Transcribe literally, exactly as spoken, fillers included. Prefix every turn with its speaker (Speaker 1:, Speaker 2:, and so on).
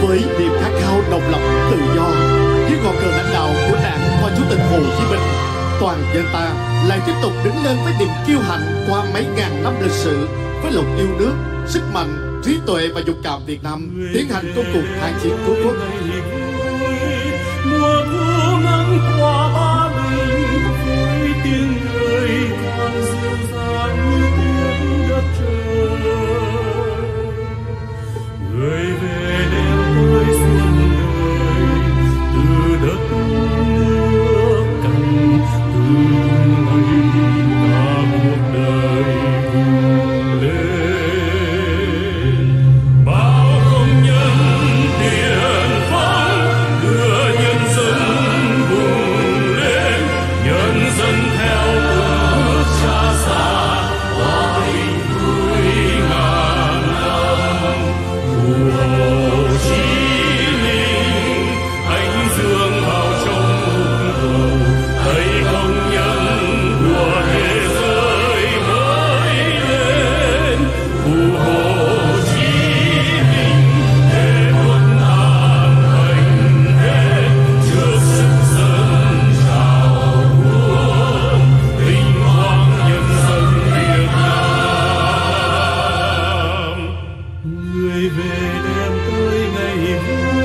Speaker 1: với niềm khát khao độc lập tự do, dưới ngọn cờ lãnh đạo của Đảng và Chủ tịch Hồ Chí Minh, toàn dân ta lại tiếp tục đứng lên với niềm kiêu hãnh qua mấy ngàn năm lịch sử, với lòng yêu nước, sức mạnh, trí tuệ và dũng cảm Việt Nam tiến hành công cuộc kháng chiến cứu quốc.
Speaker 2: Mùa thu ngắn qua ba bình với tiếng cười càng dịu dàng như tiếng đất trời. Người về đem tới xuân đời từ đất nước cằn, từ ngày ta cuộc đời vùng lên. Bao công nhân tiền phong đưa nhân dân vùng lên, nhân dân theo từng bước cha xa hòa bình vui ngàn năm. Hồ Chí Minh anh dương vào trong ngục tù, thấy công nhân của thế giới mới lên. Hồ Chí Minh để quân an hành hết trước sức dân trào cuốn, vinh quang nhân dân Việt Nam. Người về đem tới ngày vui